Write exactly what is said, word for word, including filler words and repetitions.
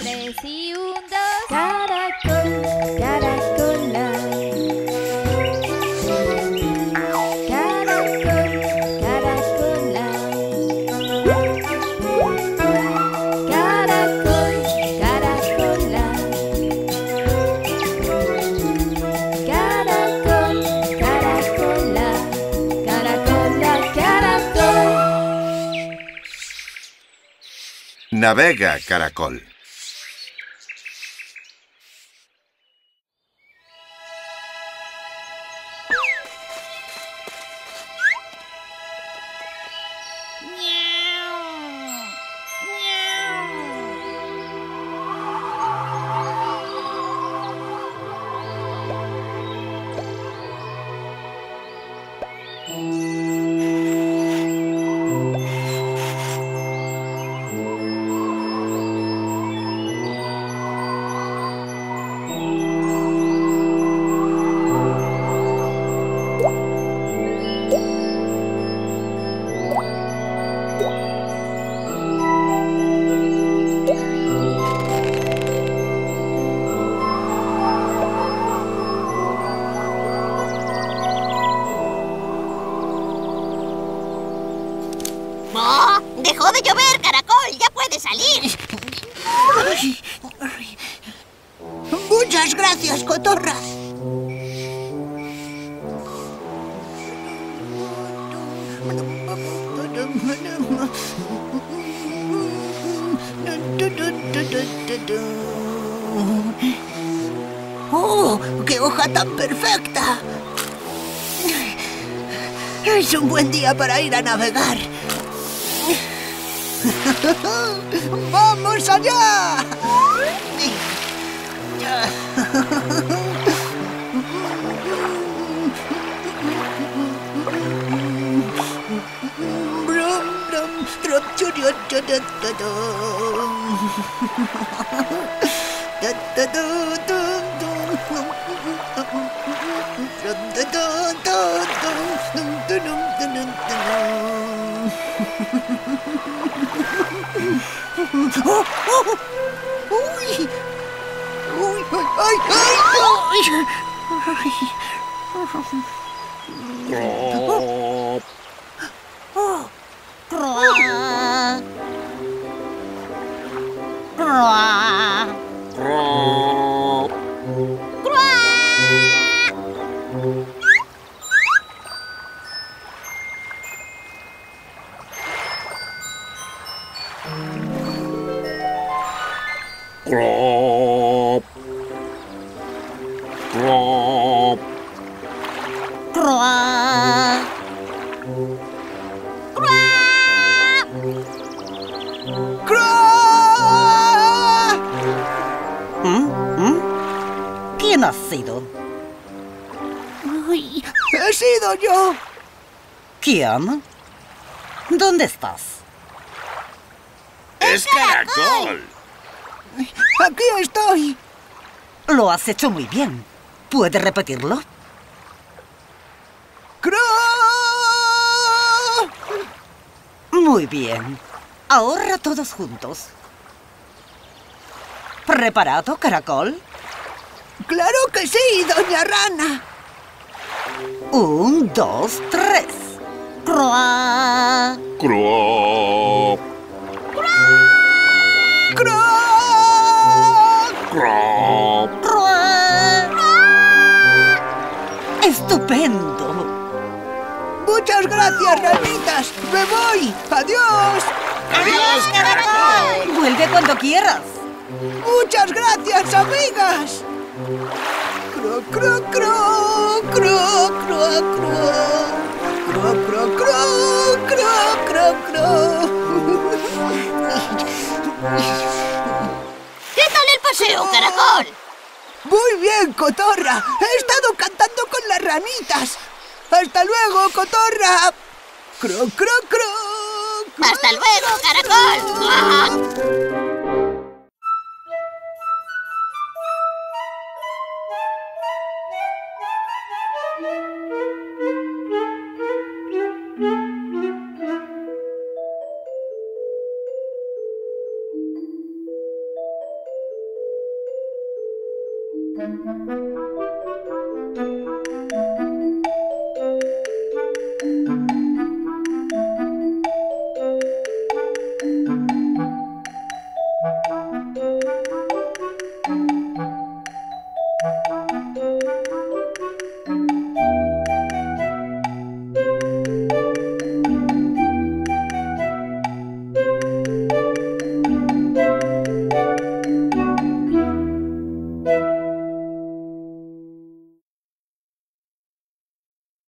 tres y un, dos. Caracol, caracola. Caracol, caracola. Caracol, caracola. Caracol, caracola. Caracola, caracol. Navega, caracol. ¡Oh! ¡Dejó de llover, caracol! ¡Ya puede salir! Muchas gracias, cotorra. ¡Oh! ¡Qué hoja tan perfecta! Es un buen día para ir a navegar. ¡Vamos allá! Brum, brum, trum, churu, chu, du, du, du. Du, du, du, du, du. Dum, du, du, du, dum, dum, du, dum, du, dum, du, dum. ¡Oh! ¡Oh! ¡Uy! ¡Uy! ¡Ay! ¡Ay! ¡Ay! ¡Oh! ¡Croa! ¡Croa! ¡Croa! Crop. Crop. ¡Croa! ¡Croa! ¿Mm? ¿Mm? ¿Quién ha sido? Uy, ¡he sido yo! ¿Quién? ¿Dónde estás? ¡Es caracol! ¡Aquí estoy! Lo has hecho muy bien. ¿Puedes repetirlo? ¡Croa! Muy bien. Ahora todos juntos. ¿Preparado, caracol? ¡Claro que sí, doña Rana! Un, dos, tres. ¡Croa! Crop. ¡Croa! Crop. ¡Croa! ¡Estupendo! ¡Muchas gracias, ranitas! ¡Me voy! ¡Adiós! ¡Adiós, caracol! Vuelve cuando quieras. ¡Muchas gracias, amigas! ¡Cro, cro, cro! ¡Cro, cro, cro! ¡Cro, cro, cro! ¡Cro, cro, cro! ¿Qué tal el paseo, caracol? Muy bien, cotorra. He estado cantando con las ranitas. ¡Hasta luego, cotorra! ¡Cro, cro, cro! ¡Hasta luego, caracol! ¡Ah! caracol.